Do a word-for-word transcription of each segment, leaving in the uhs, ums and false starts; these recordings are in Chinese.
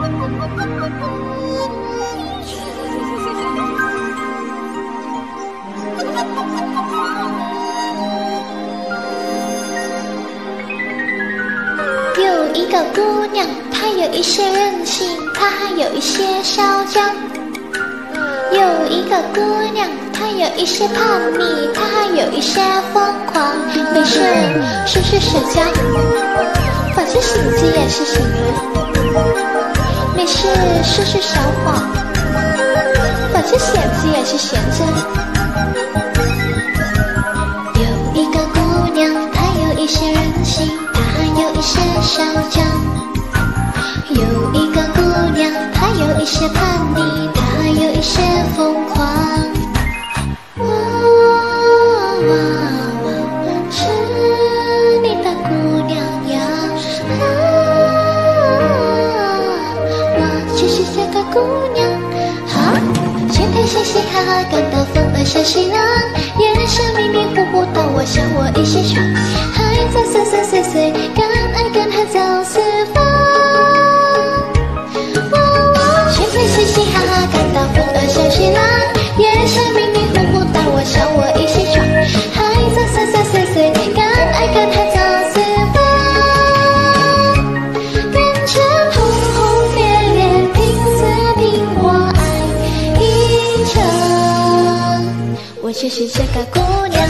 有一个姑娘，她有一些任性，她还有一些嚣张。有一个姑娘，她有一些叛逆，她还有一些疯狂。没事，说说社交，反正醒着也是醒着。没事，说说小谎，反正闲着也是闲着。有一个姑娘，她有一些任性，她还有一些嚣张。有一个姑娘，她有一些叛逆，她还有一些疯狂。哇哇哇，是你的姑娘呀！啊，我就是这个姑娘。好，天天嘻嘻哈哈，感到风儿像西浪，夜深迷迷糊糊，到我想我一起床，还在岁岁岁岁，敢爱敢恨走四方。嘻嘻哈哈，感到风儿像西浪，夜深迷迷糊糊，当我想我一起闯，还在岁岁岁岁，敢爱敢恨走四方。人间轰轰烈烈，拼死拼活爱一场，我就是这个姑娘。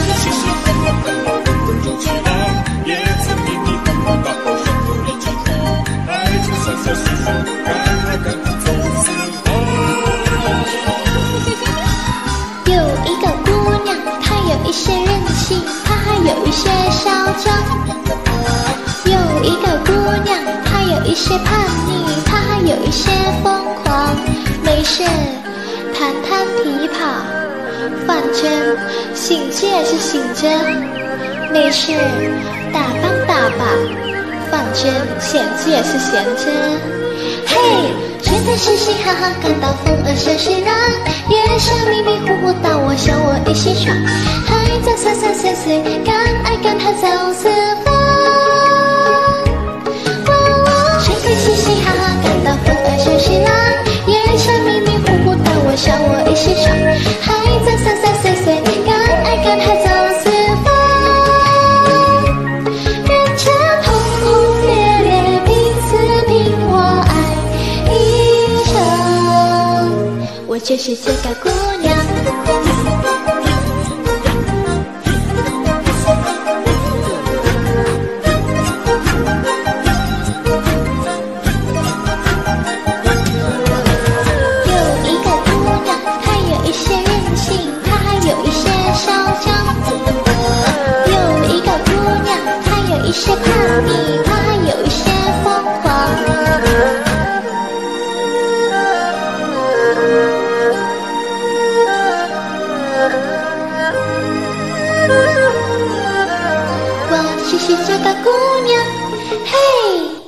一些任性，她还有一些嚣张。有一个姑娘，她有一些叛逆，她还有一些疯狂。没事，弹弹琵琶，反正醒着也是醒着。没事，打帮打吧，反正闲着也是闲着。嘿，全在嘻嘻哈哈，感到风儿像西浪，夜深迷迷糊糊，到我想我一起闯，还在岁岁岁岁，敢爱敢恨走四方。全在嘻嘻哈哈，感到风儿像西浪，夜深迷迷糊糊，到我想我一起闯，还在岁岁岁岁，敢爱敢恨走四方。人间轰轰烈烈，拼死拼活爱一场，我就是这个姑娘。有一个姑娘，她有一些任性，她还有一些嚣张。有一个姑娘，她有一些叛逆，她还有一些疯狂。我就是这个姑娘，嘿。